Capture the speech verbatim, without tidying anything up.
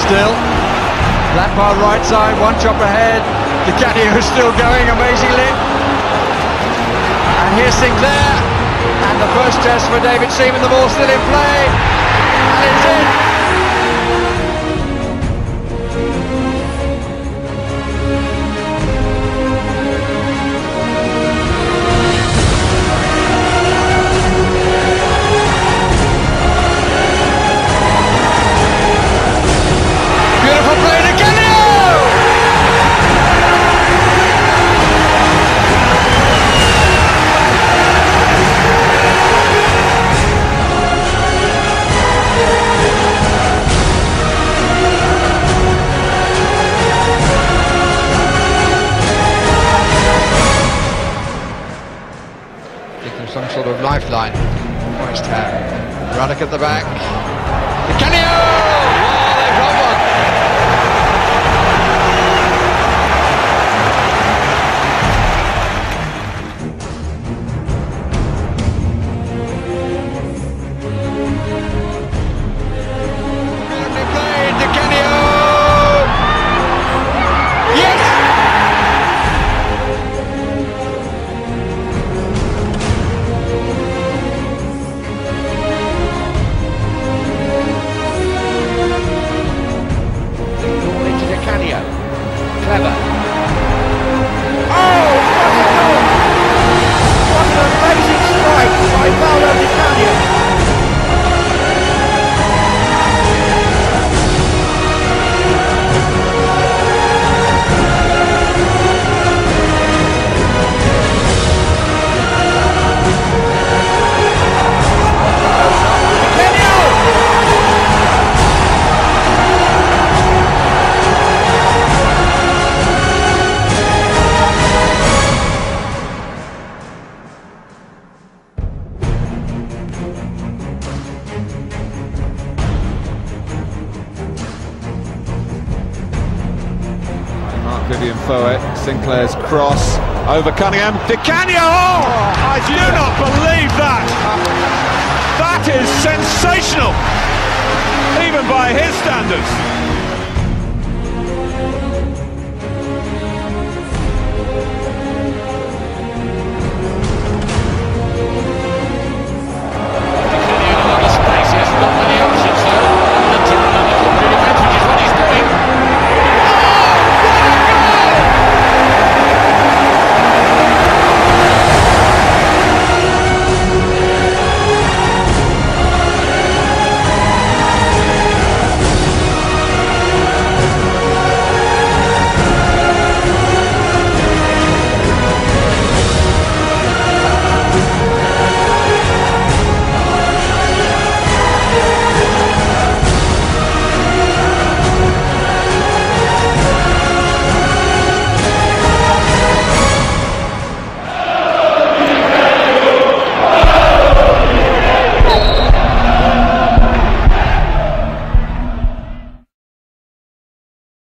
still. Lampard right side, one chop ahead. Di Canio is still going amazingly. And here's Sinclair. And the first test for David Seaman, the ball still in play. And it's in. Some sort of lifeline. West Ham. Ruddock at the back. Di Canio! Oh, they've got one. Beautifully played, Di Canio! Yes! Clever. Oh, what a goal! What an amazing strike by Paolo Di Canio. Vivian Foet, Sinclair's cross over Cunningham. Di Canio! Oh, I do not believe that! That is sensational, even by his standards.